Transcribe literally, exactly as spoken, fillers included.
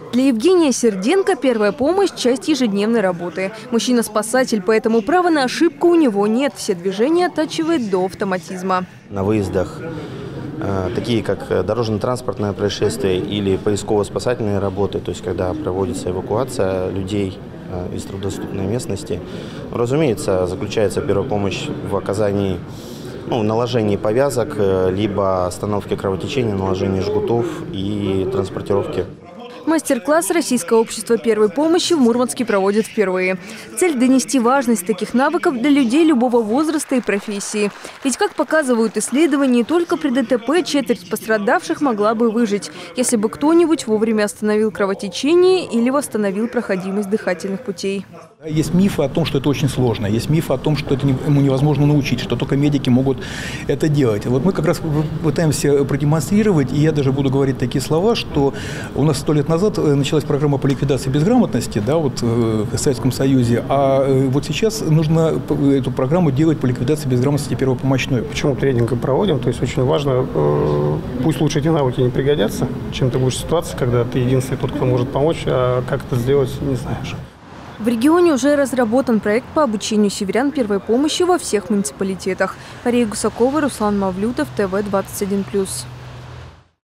Для Евгения Серденко первая помощь – часть ежедневной работы. Мужчина-спасатель, поэтому права на ошибку у него нет. Все движения оттачивает до автоматизма. На выездах, э, такие как дорожно-транспортное происшествие или поисково-спасательные работы, то есть когда проводится эвакуация людей э, из труднодоступной местности, разумеется, заключается первая помощь в оказании, ну, наложении повязок, э, либо остановке кровотечения, наложении жгутов и транспортировке. Мастер-класс Российское общество первой помощи в Мурманске проводит впервые. Цель – донести важность таких навыков для людей любого возраста и профессии. Ведь, как показывают исследования, только при ДТП четверть пострадавших могла бы выжить, если бы кто-нибудь вовремя остановил кровотечение или восстановил проходимость дыхательных путей. Есть мифы о том, что это очень сложно. Есть мифы о том, что это ему невозможно научить, что только медики могут это делать. Вот мы как раз пытаемся продемонстрировать, и я даже буду говорить такие слова, что у нас сто лет назад началась программа по ликвидации безграмотности, да, вот в Советском Союзе, а вот сейчас нужно эту программу делать по ликвидации безграмотности первопомощной. Почему тренинг проводим? То есть очень важно, пусть лучше эти навыки не пригодятся, чем ты будешь в ситуации, когда ты единственный тот, кто может помочь, а как это сделать, не знаешь. В регионе уже разработан проект по обучению северян первой помощи во всех муниципалитетах. Мария Гусакова, Руслан Мавлютов, ТВ двадцать один плюс.